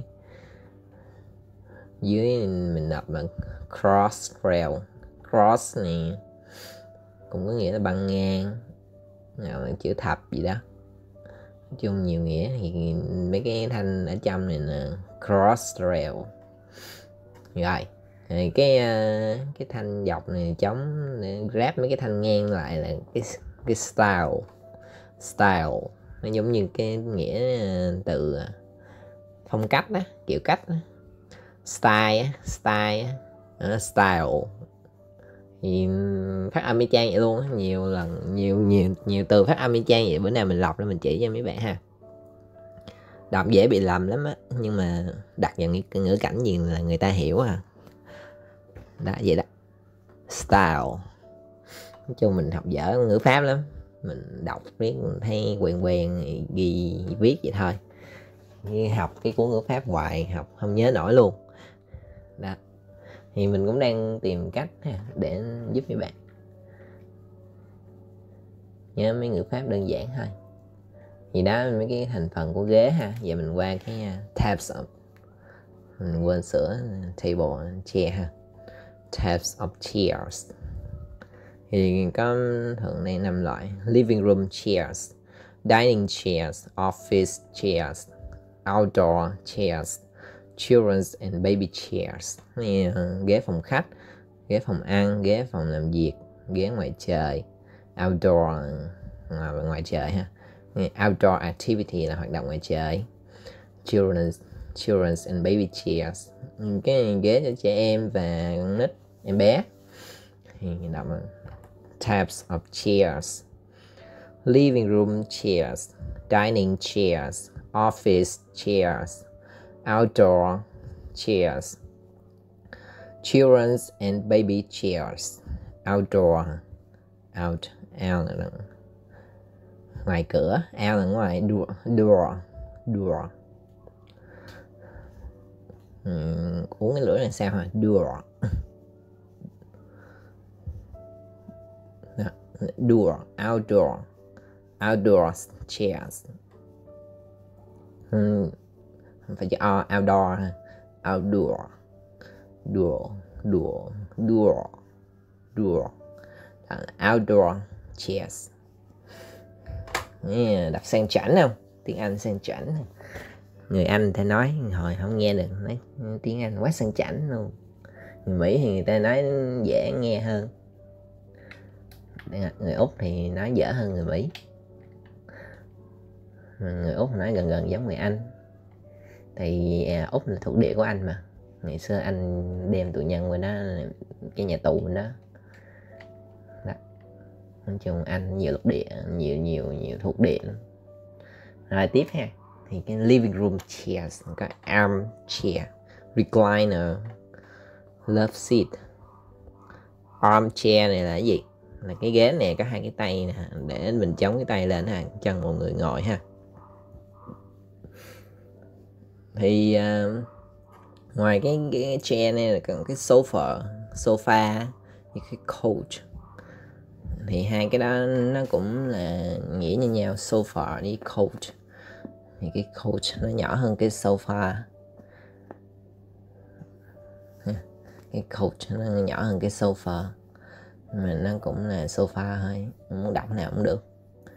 dưới mình đọc là cross rail. Cross này cũng có nghĩa là băng ngang, nào chữ thập gì đó, nói chung nhiều nghĩa. Thì mấy cái thanh ở trong này là cross rail. Rồi thì cái cái thanh dọc này chống để grab mấy cái thanh ngang lại là cái cái style. Style nó giống như cái nghĩa từ phong cách đó, kiểu cách đó. Style style uh, style thì phát âm y chang vậy luôn, nhiều lần nhiều nhiều nhiều từ phát âm y chang vậy. Bữa nào mình lọc để mình chỉ cho mấy bạn ha. Đọc dễ bị lầm lắm á, nhưng mà đặt vào ngữ, ngữ cảnh gì là người ta hiểu à. Đó vậy đó. Style. Nói chung mình học dở ngữ pháp lắm, mình đọc viết mình thấy quen quen ghi viết vậy thôi, như học cái cuốn ngữ pháp hoài học không nhớ nổi luôn đó. Thì mình cũng đang tìm cách để giúp mấy bạn nhớ mấy ngữ pháp đơn giản thôi. Thì đó mấy cái thành phần của ghế ha. Giờ mình qua cái types of, mình quên sửa table chair ha. Types of chairs thì có thường này năm loại: living room chairs, dining chairs, office chairs, outdoor chairs, children's and baby chairs. Này, uh, ghế phòng khách, ghế phòng ăn, ghế phòng làm việc, ghế ngoài trời, outdoor là ngoài trời ha. Outdoor activity là hoạt động ngoài trời. Children's children's and baby chairs, cái ghế cho trẻ em và con nít, em bé. Thì đọc là types of chairs: living room chairs, dining chairs, office chairs, outdoor chairs, children's and baby chairs. Outdoor, out, out là ngoài cửa, out là ngoài, door, door, door. uhm, uống cái lưỡi là sao hả? Door. Door, outdoor, outdoor chairs. uhm, phải chữ o, outdoor ha. Outdoor, door, door, door, door. Outdoor chairs. Yeah, đọc sang chảnh không? Tiếng Anh sang chảnh. Người Anh ta nói hồi không nghe được, nói tiếng Anh quá sang chảnh luôn. Người Mỹ thì người ta nói dễ nghe hơn, người Úc thì nói dở hơn người Mỹ. Người Úc nói gần gần giống người Anh, thì Úc là thuộc địa của Anh mà. Ngày xưa Anh đem tù nhân qua đó, cái nhà tù bên đó. Đó. Nói chung Anh nhiều lục địa, nhiều nhiều nhiều thuộc địa luôn. Rồi tiếp ha, thì cái living room chairs có arm chair, recliner, love seat. Arm chair này là cái gì? Là cái ghế này có hai cái tay nè, để mình chống cái tay lên ha, chân một người ngồi ha. Thì uh, Ngoài cái, cái chair này là còn cái sofa, sofa với cái couch. Thì hai cái đó nó cũng là nghĩa như nhau, sofa với couch. Thì cái couch nó nhỏ hơn cái sofa, cái couch nó nhỏ hơn cái sofa, mà nó cũng là sofa thôi, muốn đọc nào cũng được.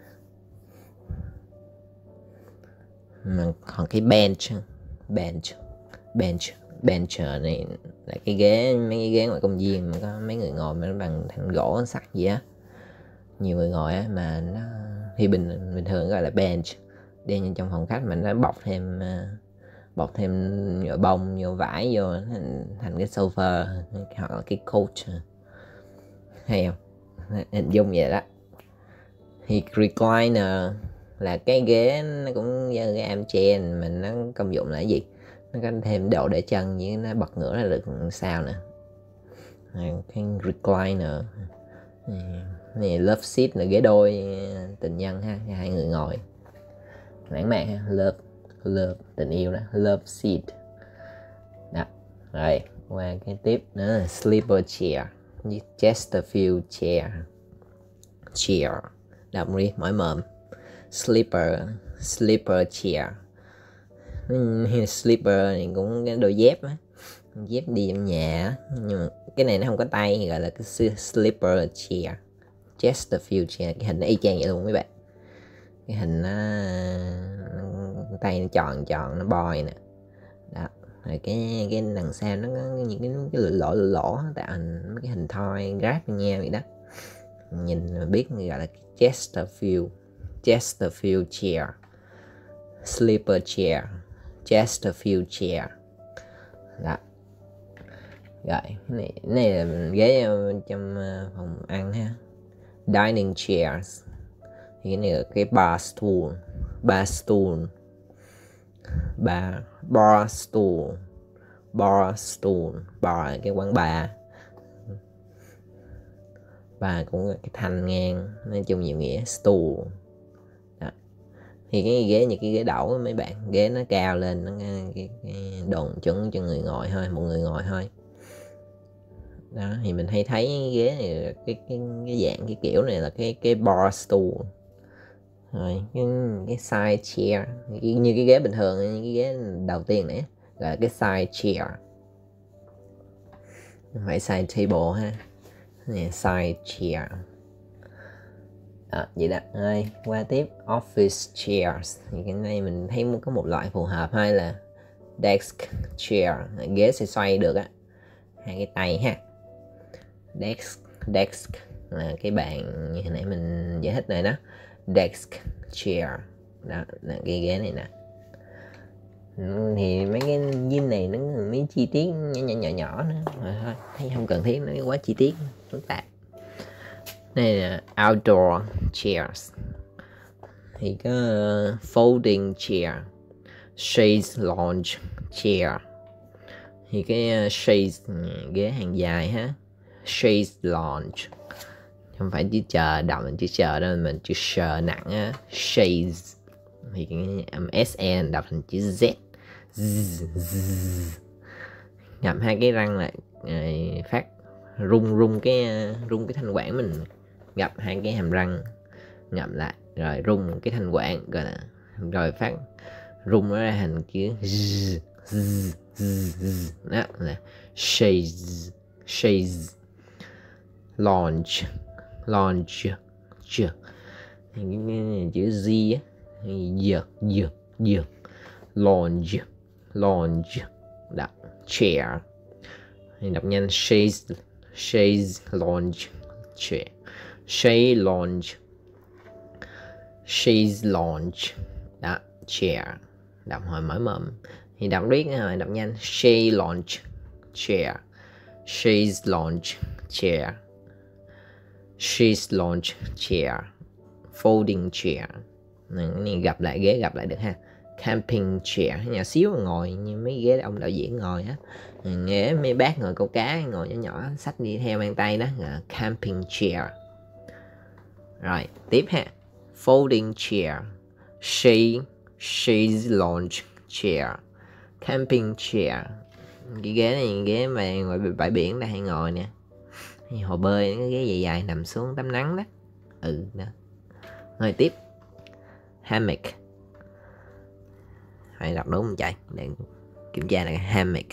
Mà còn cái bench, bench, bench, bench này là cái ghế, mấy cái ghế ngoài công viên mà có mấy người ngồi mà nó bằng thanh gỗ sắt gì á, nhiều người ngồi á, mà nó thì bình bình thường gọi là bench. Đen trong phòng khách mình nó bọc thêm bọc thêm nhựa bông, nhựa vải vô thành, thành cái sofa hoặc là cái couch, hay không? Hình dung vậy đó. Thì recliner là cái ghế, nó cũng như cái armchair mình, nó công dụng là cái gì, nó có thêm độ để chân với nó bật ngửa ra được sao nữa. Cái recliner này, love seat là ghế đôi tình nhân ha, hai người ngồi lãng mạn ha, love, love tình yêu đó, love seat đó. Rồi qua cái tiếp nữa là sleeper chair, Chesterfield chair, chair đọc đi mỗi mồm, sleeper, sleeper chair. Sleeper này cũng cái đôi dép á, dép đi trong nhà á, nhưng mà cái này nó không có tay, gọi là cái sleeper chair, Chesterfield chair. Cái hình nó y chang vậy luôn mấy bạn, cái hình nó, nó tay nó tròn tròn, nó boi nè đó. Rồi cái cái đằng sau nó có những cái cái lỗ lỗ lỗ tạo hình mấy cái hình thoi ráp với nhau vậy đó, nhìn mà biết gọi là Chesterfield, Chesterfield chair, sleeper chair, Chesterfield chair đó. Rồi cái này, cái này là ghế trong phòng ăn ha, dining chairs. Thì cái này là cái bar stool, bar stool, bar, bar stool, bar stool, bar là cái quán bar, bar cũng là cái thanh ngang, nói chung nhiều nghĩa, stool đó. Thì cái ghế như cái ghế đẩu mấy bạn, ghế nó cao lên, nó cái, cái đồn chuẩn cho người ngồi thôi, một người ngồi thôi đó. Thì mình hay thấy cái ghế này, cái cái cái dạng cái kiểu này là cái cái bar stool. Rồi cái, cái side chair cái, như cái ghế bình thường, như cái ghế đầu tiên này là cái side chair, không phải side table ha, này side chair đó, vậy đó. Rồi qua tiếp office chairs. Thì cái này mình thấy có một loại phù hợp, hay là desk chair, ghế sẽ xoay được á, hai cái tay ha. Desk, desk là cái bàn như hồi nãy mình giải thích này đó, desk chair đó là cái ghế này nè. Thì mấy cái zin này nó mấy chi tiết nhỏ nhỏ nhỏ nhỏ nữa rồi thôi, thấy không cần thiết, nó quá chi tiết phức tạp. Đây là outdoor chairs, thì có uh, folding chair, chaise lounge chair. Thì cái uh, chaise ghế hàng dài ha, chaise lounge, không phải chữ chờ đọc mình chữ chờ đâu, mình chữ sờ nặng á, chaise. Thì cái âm S-N đọc thành chữ Z, z, z. Ngậm hai cái răng lại, rồi phát rung rung cái rung cái thanh quản mình, gặp hai cái hàm răng ngậm lại rồi rung cái thanh quản, gọi là rồi phát rung nó ra thành chữ z, z, z, z. Đó là chaise, chaise, lounge, lounge, chữ chữ Z á, giờ giờ giờ lounge, lounge đó, chair. Thì đọc nhanh, chaise, chaise lounge chair, chaise lounge, chaise lounge đó, chair. Đọc hồi mở mồm thì đọc riết rồi, đọc nhanh, chaise lounge chair, chaise lounge chair, chaise lounge chair, folding chair. Này, này gặp lại ghế gặp lại được ha. Camping chair, nhỏ xíu ngồi như mấy ghế ông đạo diễn ngồi á, ghế mấy bác ngồi câu cá ngồi nhỏ nhỏ xách đi theo mang tay đó, là camping chair. Rồi tiếp ha, folding chair, chaise, chaise lounge chair, camping chair Cái ghế này ghế mà ngoài bãi biển ta hay ngồi nè, hồ bơi cái ghế dài dài nằm xuống tắm nắng đó. Ừ đó. Rồi tiếp hammock, hãy đọc đúng không chạy để kiểm tra là hammock.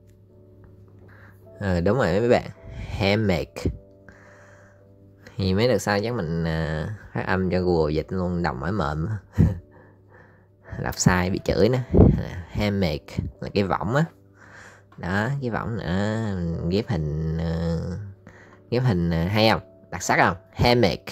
À, đúng rồi mấy bạn, hammock. Thì mấy đợt sau chắc mình uh, phát âm cho Google dịch luôn, đọc mỏi mộm đọc sai bị chửi nữa. Hammock là cái võng á, đó cái võng nữa, ghép hình uh, ghép hình uh, hay không, đặc sắc không, hammock.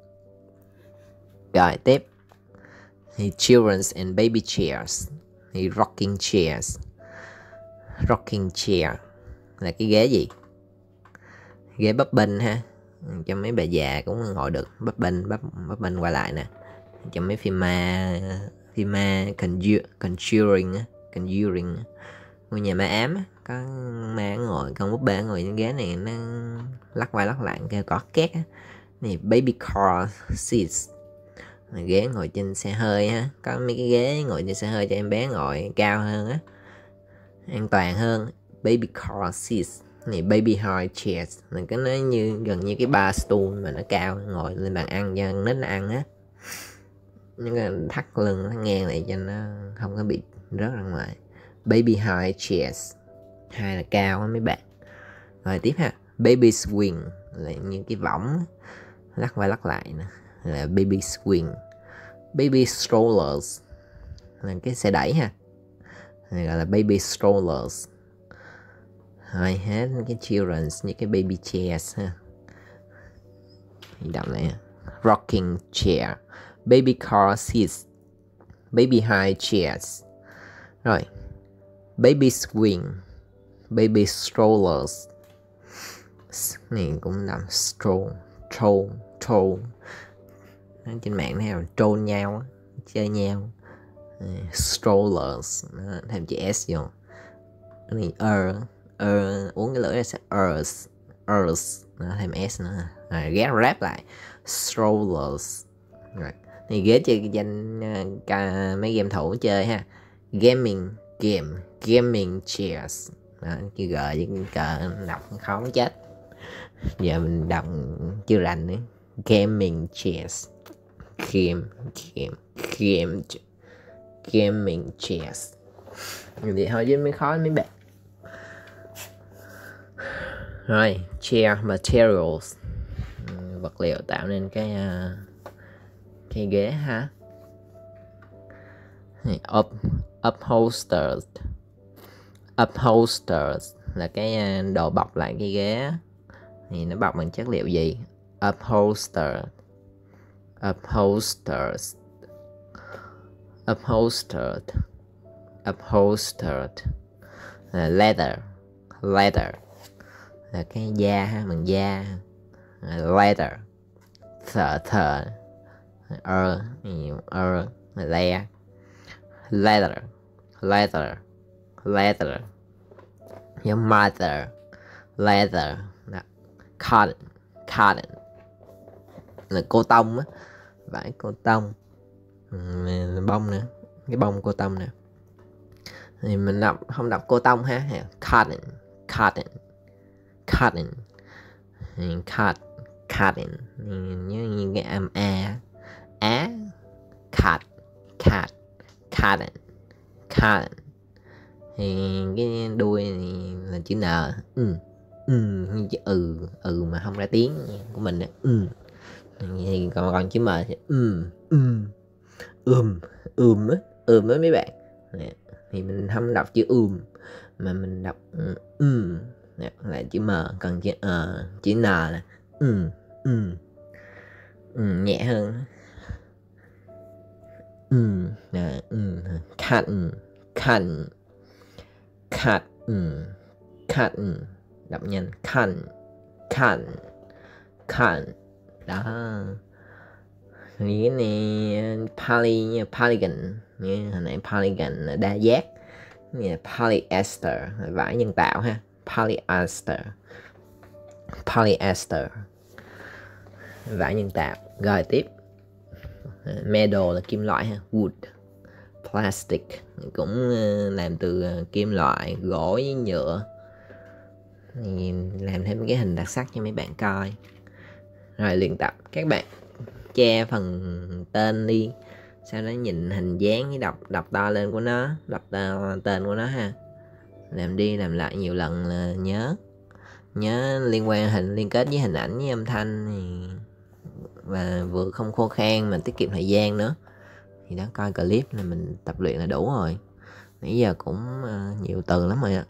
Rồi tiếp thì children's and baby chairs, thì rocking chairs. Rocking chair là cái ghế gì? Ghế bấp bênh ha, cho mấy bà già cũng ngồi được, bấp bênh bấp bấp bênh qua lại nè, cho mấy phim ma phim ma Conjuring á, Conjuring ngôi nhà ma ám á, có ma ngồi, con búp bê ngồi trên ghế này nó lắc qua lắc lại kêu có két á. Này baby car seats, ghế ngồi trên xe hơi á, có mấy cái ghế ngồi trên xe hơi cho em bé ngồi cao hơn á, an toàn hơn. Baby car seats này, baby high chairs là cái nó như gần như cái bar stool mà nó cao, ngồi lên bàn ăn cho nít nó ăn á, những cái thắt lưng nó ngang lại cho nó không có bị rớt ra ngoài. Baby high chairs, hai là cao á mấy bạn. Rồi tiếp ha, baby swing là như cái võng lắc qua lắc lại nè, là baby swing. Baby strollers là cái xe đẩy ha, này gọi là baby strollers. Rồi hết cái children's như cái baby chairs ha. Đọc này, rocking chair, baby car seats, baby high chairs. Rồi baby swing, baby strollers, này cũng làm stroll, troll, troll. Trên mạng thấy là troll nhau, chơi nhau. Strollers, thêm chữ S vô. Cái này er, er, uống cái lưỡi là sẽ ers, ers, thêm S nữa. Rồi ghé rap lại, strollers. Rồi thì ghế chơi cái danh uh, mấy game thủ chơi ha, gaming game, gaming chairs. Đó, chữ G với cờ đọc khó chết, giờ mình đọc chưa rành nữa. Gaming chairs, game, game, game, gaming chairs. Vậy thôi chứ mới khó mấy bạn. Rồi chair materials, vật liệu tạo nên cái uh, cái ghế ha. Up, upholsters, upholsters là cái uh, đồ bọc lại cái ghế. Thì nó bọc bằng chất liệu gì? Upholster, upholsters, upholstered, upholstered là leather, leather là cái da ha, bằng da, leather, thờ thờ, er, er là le, leather, leather, leather, your mother, leather, cotton, cotton là cô tông á, vải cô tông, bông nữa, cái bông cô tông nè. Thì mình đọc không đọc cô tông ha, cotton, cotton, cotton, cut, cotton như, như cái âm a, á, cut, cut, cotton, cotton. Thì cái đuôi này là chữ N, ừ, ừ, chữ ừ, ừ mà không ra tiếng của mình nữa, ừ. Thì còn còn chữ M thì um, um, um, um á, um á mấy bạn. Nè, thì mình không đọc chữ um mà mình đọc um, nè, là chữ M, còn chữ ờ, chữ N là um, um, um, nhẹ hơn. Um, là um, cut, cut, cut, um, cut, đọc nhanh, cut, cut, cut. Đó. Cái này poly như polygon, như hồi nãy polygon là đa giác, như polyester là vải nhân tạo ha, polyester, polyester vải nhân tạo. Rồi tiếp metal là kim loại ha, wood, plastic, cũng làm từ kim loại, gỗ với nhựa. Thì làm thêm cái hình đặc sắc cho mấy bạn coi. Rồi luyện tập, các bạn che phần tên đi, sau đó nhìn hình dáng với đọc đọc to lên của nó, đọc to tên của nó ha. Làm đi làm lại nhiều lần là nhớ. Nhớ liên quan hình, liên kết với hình ảnh với âm thanh thì... và vừa không khô khan mà tiết kiệm thời gian nữa. Thì đó, coi clip là mình tập luyện là đủ rồi. Nãy giờ cũng uh, nhiều từ lắm rồi ạ.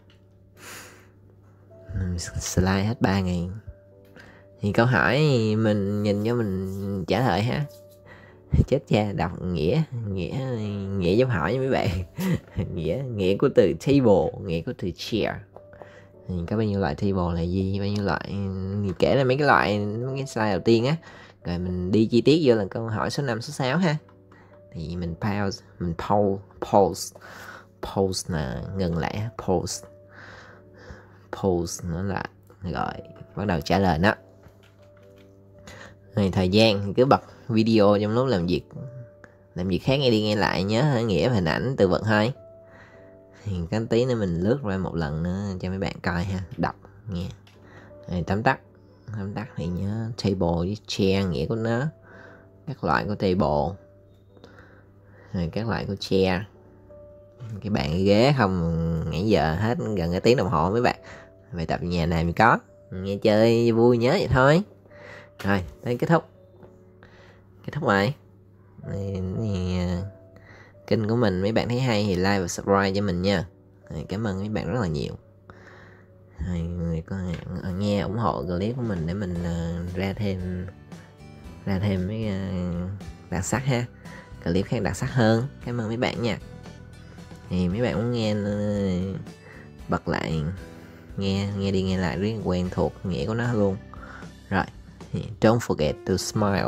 Slide hết ba ngày. Thì câu hỏi mình nhìn cho mình trả lời ha. Chết cha, đọc nghĩa nghĩa nghĩa dấu hỏi với mấy bạn. nghĩa nghĩa của từ table, nghĩa của từ chair. Thì có bao nhiêu loại table là gì, bao nhiêu loại thì kể ra mấy cái loại, mấy cái slide đầu tiên á, rồi mình đi chi tiết vô là câu hỏi số năm, số sáu ha. Thì mình pause, mình pause, pause, pause là ngừng lại, pause, pause nữa là rồi bắt đầu trả lời đó. Rồi thời gian thì cứ bật video trong lúc làm việc, làm việc khác nghe đi nghe lại, nhớ nghĩa hình ảnh từ vựng thôi. Thì cái tí nữa mình lướt qua một lần nữa cho mấy bạn coi ha, đọc nghe. Rồi tóm tắt, tóm tắt thì nhớ table với chair nghĩa của nó, các loại của table, rồi các loại của chair. Cái bàn cái ghế không, nãy giờ hết gần cái tiếng đồng hồ mấy bạn. Bài tập nhà này mình có, nghe chơi vui nhớ vậy thôi. Rồi tới kết thúc, kết thúc rồi. Thì, thì, kênh của mình mấy bạn thấy hay thì like và subscribe cho mình nha. Rồi, cảm ơn mấy bạn rất là nhiều. Rồi, người có nghe ủng hộ clip của mình để mình uh, ra thêm ra thêm mấy uh, đặc sắc ha, clip khác đặc sắc hơn. Cảm ơn mấy bạn nha. Thì mấy bạn muốn nghe uh, bật lại nghe nghe đi nghe lại rất quen thuộc nghĩa của nó luôn. Rồi, don't forget to smile.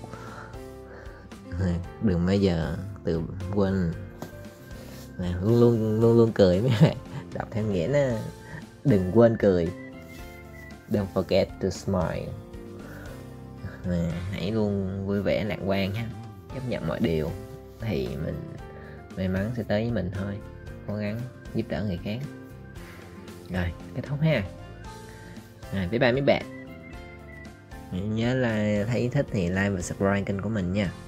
Đừng bao giờ từ quên, luôn luôn luôn luôn cười mấy bạn. Đọc theo nghĩa nó đừng quên cười. Don't forget to smile. Hãy luôn vui vẻ lạc quan ha, chấp nhận mọi điều thì mình may mắn sẽ tới với mình thôi. Cố gắng giúp đỡ người khác. Rồi kết thúc ha. Rồi bye bye mấy bạn. Nhớ là thấy thích thì like và subscribe kênh của mình nha.